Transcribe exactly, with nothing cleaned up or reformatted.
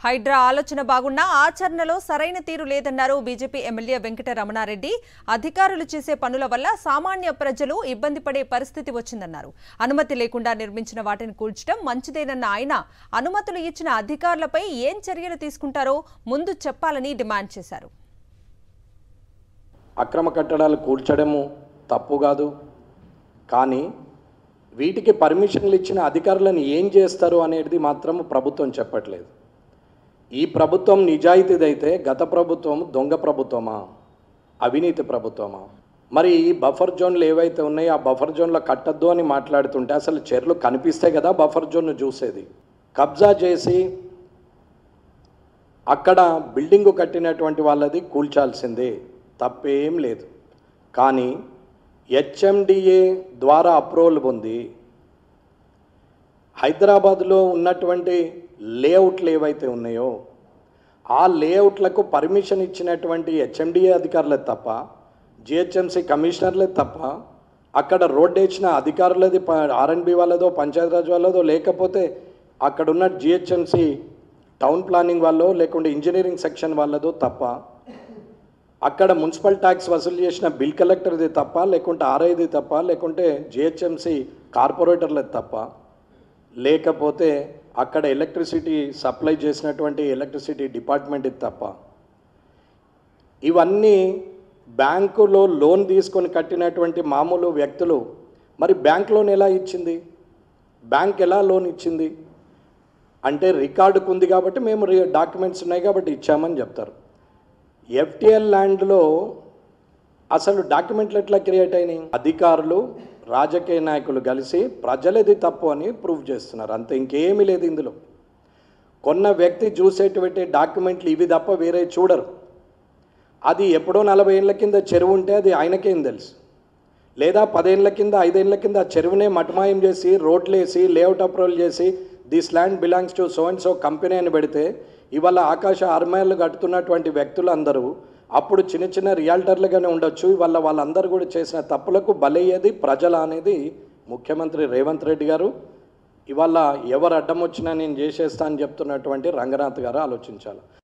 హైడ్రా ఆలోచన బాగున్నా ఆచరణలో సరైన తీరు లేదన్నారు బీజేపీ ఎమ్మెల్యే వెంకట రమణారెడ్డి. అధికారులు చేసే పనుల వల్ల సామాన్య ప్రజలు ఇబ్బంది పడే పరిస్థితి వచ్చిందన్నారు. అనుమతి లేకుండా నిర్మించిన వాటిని కూల్చడం మంచిదేనన్న ఆయన అనుమతులు ఇచ్చిన అధికారులపై ఏం చర్యలు తీసుకుంటారో ముందు చెప్పాలని డిమాండ్ చేశారు. అక్రమ కట్టడాలు కూల్చడము తప్పు కాదు, కానీ వీటికి పర్మిషన్లు ఇచ్చిన అధికారులను ఏం చేస్తారు అనేది మాత్రం ప్రభుత్వం చెప్పట్లేదు. ఈ ప్రభుత్వం నిజాయితీదైతే గత ప్రభుత్వం దొంగ ప్రభుత్వమా, అవినీతి ప్రభుత్వమా? మరి ఈ బఫర్ జోన్లు ఏవైతే ఉన్నాయో ఆ బఫర్ జోన్లో కట్టద్దు అని మాట్లాడుతుంటే అసలు చర్యలు కనిపిస్తే కదా బఫర్ జోన్ను చూసేది. కబ్జా చేసి అక్కడ బిల్డింగు కట్టినటువంటి వాళ్ళది కూల్చాల్సిందే, తప్పేం లేదు. కానీ హెచ్ఎండిఏ ద్వారా అప్రూవల్ పొంది హైదరాబాద్లో ఉన్నటువంటి లేఅవుట్లు ఏవైతే ఉన్నాయో ఆ లేఅవుట్లకు పర్మిషన్ ఇచ్చినటువంటి హెచ్ఎండిఏ అధికారులే తప్ప, జిహెచ్ఎంసీ కమిషనర్లే తప్ప, అక్కడ రోడ్డు వేసిన అధికారులది ఆర్ఎండ్బి వాళ్ళదో పంచాయతీరాజ్ వాళ్ళదో లేకపోతే అక్కడున్న జిహెచ్ఎంసీ టౌన్ ప్లానింగ్ వాళ్ళో లేకుంటే ఇంజనీరింగ్ సెక్షన్ వాళ్ళదో తప్ప, అక్కడ మున్సిపల్ ట్యాక్స్ వసూలు చేసిన బిల్ కలెక్టర్ది తప్ప, లేకుంటే ఆర్ఐది తప్ప, లేకుంటే జిహెచ్ఎంసీ కార్పొరేటర్లది తప్ప, లేకపోతే అక్కడ ఎలక్ట్రిసిటీ సప్లై చేసినటువంటి ఎలక్ట్రిసిటీ డిపార్ట్మెంట్ ఇది తప్ప, ఇవన్నీ బ్యాంకులో లోన్ తీసుకొని కట్టినటువంటి మామూలు వ్యక్తులు మరి బ్యాంక్ లోన్ ఎలా ఇచ్చింది, బ్యాంక్ ఎలా లోన్ ఇచ్చింది అంటే రికార్డుకు ఉంది కాబట్టి మేము డాక్యుమెంట్స్ ఉన్నాయి కాబట్టి ఇచ్చామని చెప్తారు. ఎఫ్టిఎల్ ల్యాండ్లో అసలు డాక్యుమెంట్లు ఎట్లా క్రియేట్ అయినాయి? అధికారులు రాజకీయ నాయకులు కలిసి ప్రజలది తప్పు అని ప్రూవ్ చేస్తున్నారు, అంతే, ఇంకేమీ లేదు ఇందులో. కొన్న వ్యక్తి చూసేటువంటి డాక్యుమెంట్లు ఇవి తప్ప వేరే చూడరు. అది ఎప్పుడో నలభై ఏళ్ళ కింద చెరువు ఉంటే అది ఆయనకేం తెలుసు, లేదా పదేళ్ల కింద ఐదేళ్ల కింద ఆ చెరువునే మటమాయం చేసి రోడ్లు వేసి లేఅవుట్ అప్రూవల్ చేసి this land belongs to so and so company అని పెడితే ఇవాళ ఆకాశ ఆర్మాయిలు కట్టుతున్నటువంటి వ్యక్తులందరూ అప్పుడు చిన్న చిన్న రియాల్టర్లుగానే ఉండొచ్చు. ఇవాళ వాళ్ళందరూ కూడా చేసిన తప్పులకు బలయ్యేది ప్రజల అనేది ముఖ్యమంత్రి రేవంత్ రెడ్డి గారు. ఇవాళ ఎవరు అడ్డం వచ్చినా నేను చేసేస్తా అని చెప్తున్నటువంటి రంగనాథ్ గారు ఆలోచించాలి.